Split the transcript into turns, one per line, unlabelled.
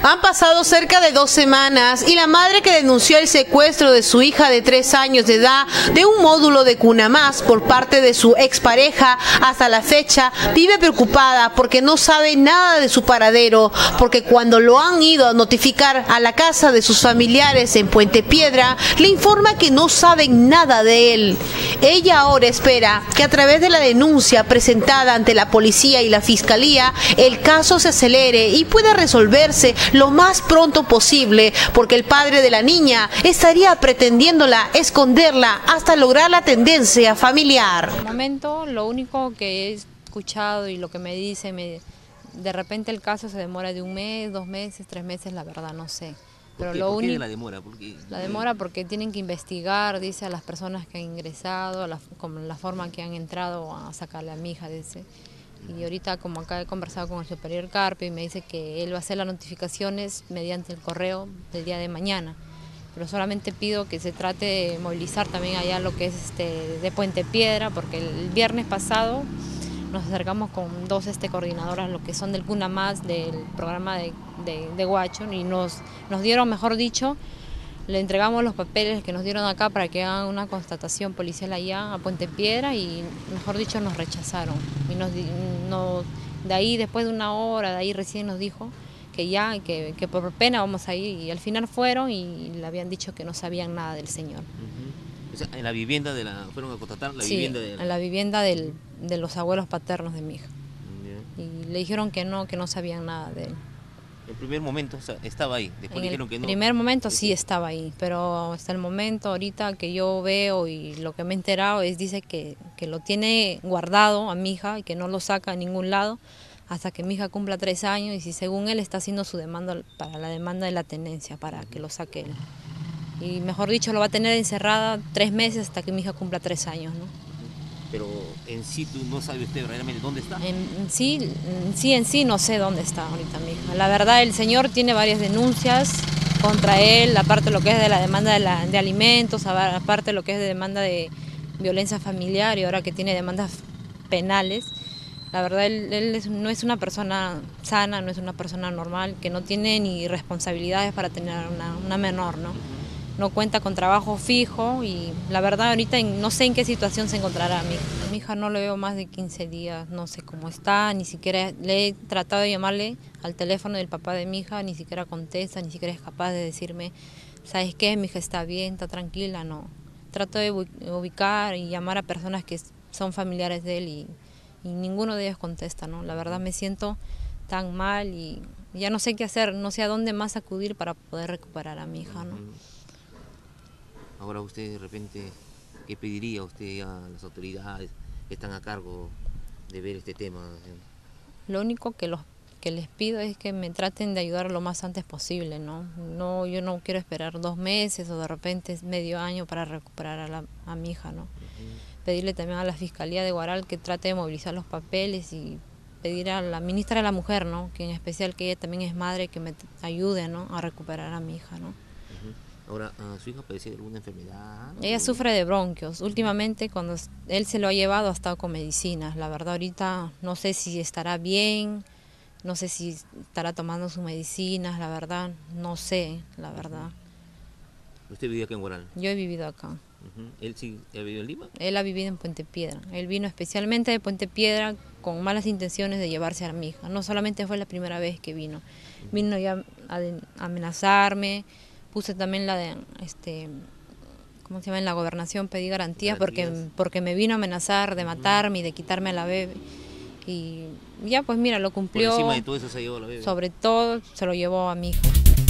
Han pasado cerca de 2 semanas y la madre que denunció el secuestro de su hija de 3 años de edad de un módulo de Cunamás por parte de su expareja hasta la fecha vive preocupada porque no sabe nada de su paradero, porque cuando lo han ido a notificar a la casa de sus familiares en Puente Piedra, le informa que no saben nada de él. Ella ahora espera que a través de la denuncia presentada ante la policía y la fiscalía, el caso se acelere y pueda resolverse lo más pronto posible, porque el padre de la niña estaría pretendiéndola esconderla hasta lograr la tendencia familiar.
En el momento, lo único que he escuchado y lo que me dice, de repente el caso se demora de 1 mes, 2 meses, 3 meses, la verdad no sé. Pero
¿Por qué la demora?
La demora porque tienen que investigar, dice, a las personas que han ingresado, con la forma que han entrado a sacarle a mi hija, dice. Y ahorita, como acá he conversado con el superior Carpe, y me dice que él va a hacer las notificaciones mediante el correo del día de mañana. Pero solamente pido que se trate de movilizar también allá lo que es de Puente Piedra, porque el viernes pasado nos acercamos con 2 coordinadoras, lo que son del Cunamás, del programa de Huachón, y nos dieron, mejor dicho, le entregamos los papeles que nos dieron acá para que hagan una constatación policial allá a Puente Piedra y, mejor dicho, nos rechazaron. Y de ahí, después de 1 hora, de ahí recién nos dijo que ya, que por pena vamos a ir. Y al final fueron y le habían dicho que no sabían nada del señor.
O sea, en la vivienda fueron a constatar la vivienda de
en la vivienda de los abuelos paternos de mi hija. Y le dijeron que no sabían nada de él.
En primer momento, o sea, estaba ahí, después dijeron que no.
En el primer momento sí estaba ahí, pero hasta el momento ahorita que yo veo y lo que me he enterado dice que lo tiene guardado a mi hija y que no lo saca a ningún lado hasta que mi hija cumpla 3 años, y si según él está haciendo su demanda para la demanda de la tenencia, para que lo saque él. Y mejor dicho, lo va a tener encerrada 3 meses hasta que mi hija cumpla 3 años, ¿no?
Pero en sí tú no sabe usted realmente dónde está.
En sí no sé dónde está ahorita mi hija. La verdad, el señor tiene varias denuncias contra él, aparte de lo que es de la demanda de alimentos, aparte de lo que es de demanda de violencia familiar, y ahora que tiene demandas penales. La verdad, él no es una persona sana, no es una persona normal, que no tiene ni responsabilidades para tener una menor, ¿no? No cuenta con trabajo fijo y la verdad ahorita no sé en qué situación se encontrará mi hija. A mi hija no le veo más de 15 días, no sé cómo está, ni siquiera le he tratado de llamarle al teléfono del papá de mi hija, ni siquiera contesta, ni siquiera es capaz de decirme, ¿sabes qué? Mi hija está bien, está tranquila, no. Trato de ubicar y llamar a personas que son familiares de él y ninguno de ellos contesta, ¿no? La verdad me siento tan mal y ya no sé qué hacer, no sé a dónde más acudir para poder recuperar a mi hija, ¿no?
Ahora usted de repente, ¿qué pediría usted a las autoridades que están a cargo de ver este tema?
Lo único que les pido es que me traten de ayudar lo más antes posible, ¿no? Yo no quiero esperar 2 meses o de repente medio año para recuperar a mi hija, ¿no? Pedirle también a la Fiscalía de Huaral que trate de movilizar los papeles y pedir a la ministra de la Mujer, ¿no? Que en especial, que ella también es madre, que me ayude, ¿no? A recuperar a mi hija, ¿no?
Ahora, ¿su hija padece de alguna enfermedad?
Ella sufre de bronquios. Últimamente, cuando él se lo ha llevado, ha estado con medicinas. La verdad, ahorita no sé si estará bien, no sé si estará tomando sus medicinas, la verdad, no sé, la verdad.
¿Usted vive acá en Huaral?
Yo he vivido acá.
¿Él sí ha vivido en Lima?
Él ha vivido en Puente Piedra. Él vino especialmente de Puente Piedra con malas intenciones de llevarse a mi hija. No solamente fue la primera vez que vino. Vino ya a amenazarme. Puse también ¿cómo se llama? En la gobernación pedí garantías porque me vino a amenazar de matarme y de quitarme a la bebé. Y ya pues mira, lo cumplió.
Por encima de todo eso se llevó a la bebé.
Sobre todo se lo llevó a mi hija.